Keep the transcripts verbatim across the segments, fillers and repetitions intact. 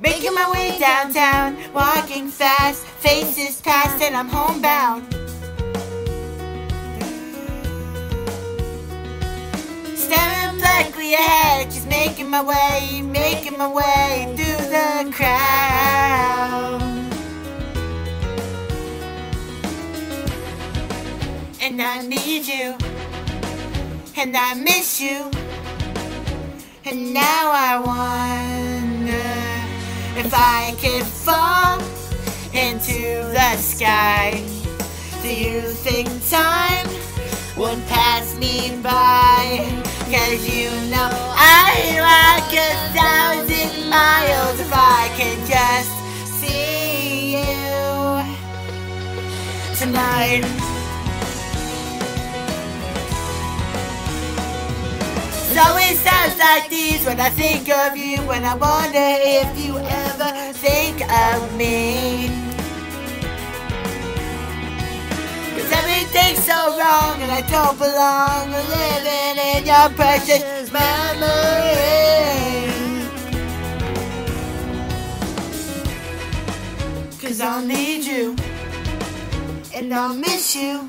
Making my way downtown, walking fast, faces past and I'm homebound. Staring blankly ahead, just making my way, making my way through the crowd. And I need you, and I miss you, and now I wonder if I could fall into the sky. Do you think time would pass me by? Cause you know I'd walk a thousand miles if I could just see you tonight. It always sounds like these when I think of you, when I wonder if you ever think of me. Cause everything's so wrong and I don't belong living in your precious memory. Cause I'll need you and I'll miss you.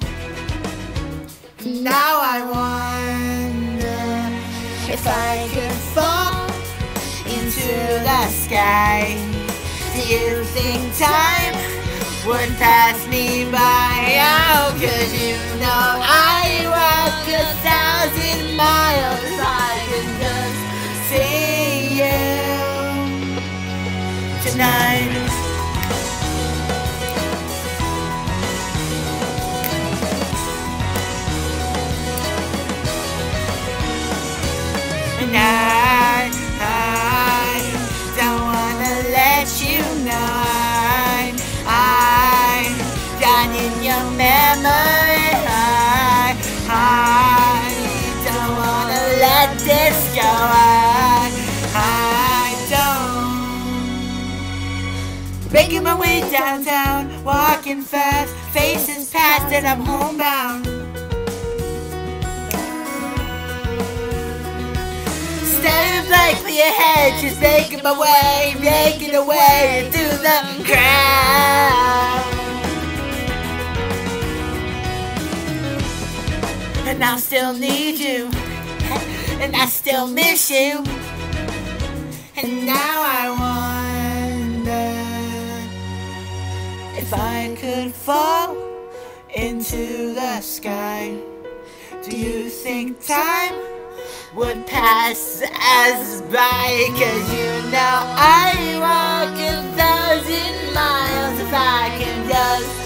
Now I wonder if I could fall into the sky. Do you think time would pass me by? Oh, cause you know I walk a thousand miles if I could just see you tonight. And I, I don't wanna let you know I, I'm down in your memory. I, I don't wanna let this go. I, I don't. Making my way downtown, walking fast, faces past and I'm homebound. Staring blankly ahead, just making my way, making a way through the crowd. And I still need you, and I still miss you. And now I wonder if I could fall into the sky. Do you think time would pass us by? Cause you know I walk a thousand miles if I can just